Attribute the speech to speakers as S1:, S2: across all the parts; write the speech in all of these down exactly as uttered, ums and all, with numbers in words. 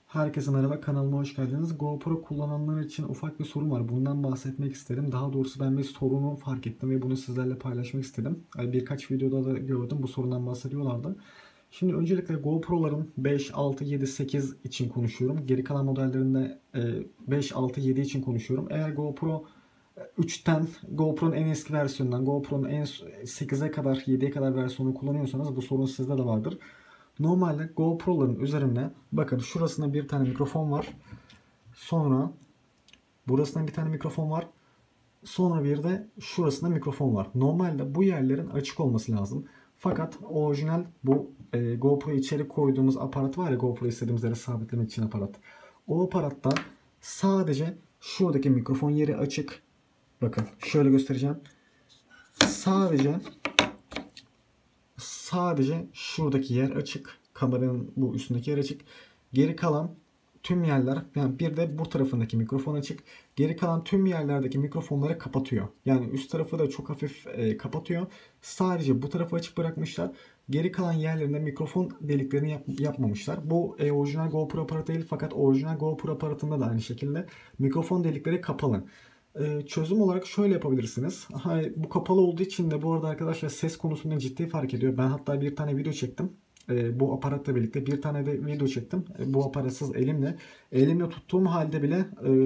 S1: Herkese merhaba, kanalıma hoş geldiniz. GoPro kullananlar için ufak bir sorun var. Bundan bahsetmek istedim. Daha doğrusu ben bir sorunu fark ettim ve bunu sizlerle paylaşmak istedim. Birkaç videoda da gördüm, bu sorundan bahsediyorlardı. Şimdi öncelikle GoPro'ların beş, altı, yedi, sekiz için konuşuyorum. Geri kalan modellerinde beş, altı, yedi için konuşuyorum. Eğer GoPro üçten, GoPro'nun en eski versiyonundan, GoPro'nun en sekize kadar, yediye kadar versiyonu kullanıyorsanız bu sorun sizde de vardır. Normalde GoPro'ların üzerinde bakın şurasında bir tane mikrofon var. Sonra burasında bir tane mikrofon var. Sonra bir de şurasında mikrofon var. Normalde bu yerlerin açık olması lazım. Fakat orijinal bu e, GoPro içeri koyduğumuz aparat var ya, GoPro istediğimiz yere sabitlemek için aparat. O aparatta sadece şuradaki mikrofon yeri açık. Bakın şöyle göstereceğim. Sadece sadece şuradaki yer açık. Kameranın bu üstündeki yer açık. Geri kalan tüm yerler, yani bir de bu tarafındaki mikrofon açık. Geri kalan tüm yerlerdeki mikrofonları kapatıyor. Yani üst tarafı da çok hafif e, kapatıyor. Sadece bu tarafı açık bırakmışlar. Geri kalan yerlerinde mikrofon deliklerini yap, yapmamışlar. Bu e, orijinal GoPro aparatı değil, fakat orijinal GoPro aparatında da aynı şekilde mikrofon delikleri kapalı. Ee, çözüm olarak şöyle yapabilirsiniz. Ha, bu kapalı olduğu için de bu arada arkadaşlar ses konusunda ciddi fark ediyor. Ben hatta bir tane video çektim. Ee, bu aparatla birlikte bir tane de video çektim. Ee, bu aparatsız elimle. Elimle tuttuğum halde bile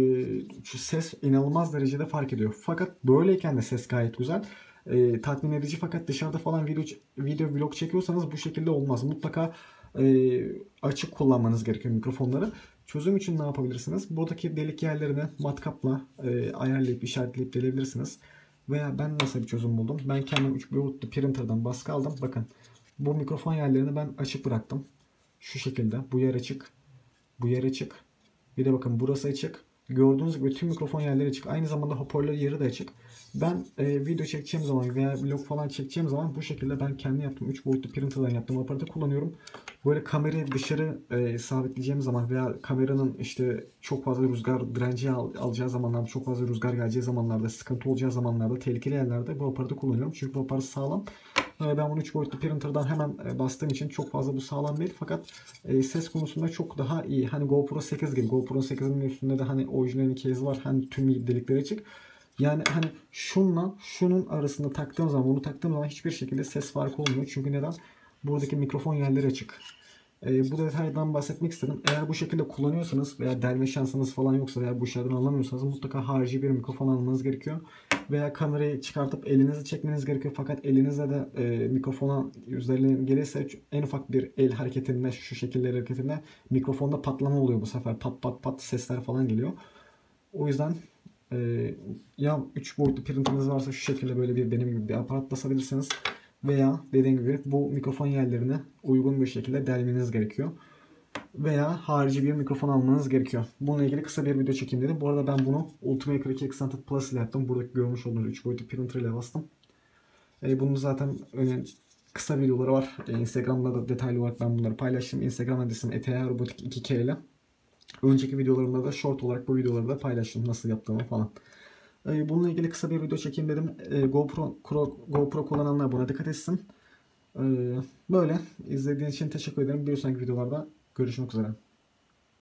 S1: e, ses inanılmaz derecede fark ediyor. Fakat böyleyken de ses gayet güzel. E, tatmin edici, fakat dışarıda falan video video vlog çekiyorsanız bu şekilde olmaz. Mutlaka e, açık kullanmanız gerekiyor mikrofonları. Çözüm için ne yapabilirsiniz? Buradaki delik yerlerini matkapla e, ayarlayıp işaretleyip delebilirsiniz. Veya ben nasıl bir çözüm buldum? Ben kendim üç boyutlu printer'dan baskı aldım. Bakın bu mikrofon yerlerini ben açık bıraktım. Şu şekilde. Bu yer açık. Bu yer açık. Bir de bakın burası açık. Gördüğünüz gibi tüm mikrofon yerleri açık. Aynı zamanda hoparlör yeri de açık. Ben e, video çekeceğim zaman veya vlog falan çekeceğim zaman bu şekilde ben kendi yaptığım üç boyutlu printer'dan yaptığım aparatı kullanıyorum. Böyle kamerayı dışarı e, sabitleyeceğim zaman veya kameranın işte çok fazla rüzgar direnci al, alacağı zamanlarda, çok fazla rüzgar geleceği zamanlarda, sıkıntı olacağı zamanlarda, tehlikeli yerlerde bu aparatı kullanıyorum. Çünkü bu aparat sağlam. E, ben bunu üç boyutlu printer'dan hemen e, bastığım için çok fazla bu sağlam değil. Fakat e, ses konusunda çok daha iyi. Hani GoPro sekiz gibi. GoPro sekizin üstünde de hani orijinalin case var. Hani tüm delikleri açık. Yani hani şunla şunun arasında taktığım zaman, bunu taktığım zaman hiçbir şekilde ses farkı olmuyor. Çünkü neden? Buradaki mikrofon yerleri açık. E, bu detaydan bahsetmek istedim. Eğer bu şekilde kullanıyorsanız veya delme şansınız falan yoksa veya bu işlerden anlamıyorsanız mutlaka harici bir mikrofon almanız gerekiyor. Veya kamerayı çıkartıp elinizi çekmeniz gerekiyor. Fakat elinizle de e, mikrofona üzerine gelirse en ufak bir el hareketinde, şu şekilde hareketinde mikrofonda patlama oluyor bu sefer. Pat pat pat sesler falan geliyor. O yüzden e, ya üç boyutlu printeriniz varsa şu şekilde böyle bir benim gibi bir aparat basabilirsiniz. Veya dediğim gibi bu mikrofon yerlerini uygun bir şekilde delmeniz gerekiyor. Veya harici bir mikrofon almanız gerekiyor. Bununla ilgili kısa bir video çekeyim dedim. Bu arada ben bunu Ultimaker iki Extended Plus ile yaptım. Buradaki görmüş olduğunuz üç boyutlu printer ile bastım. E, bunun zaten önemli kısa videoları var. E, Instagram'da da detaylı olarak ben bunları paylaştım. Instagram adresim eteyrobotik iki k ile. Önceki videolarımda da short olarak bu videoları da paylaştım. Nasıl yaptığımı falan. E, bununla ilgili kısa bir video çekeyim dedim. E, GoPro, GoPro kullananlar buna dikkat etsin. E, böyle. İzlediğiniz için teşekkür ederim. Bir sonraki videolarda görüşmek üzere.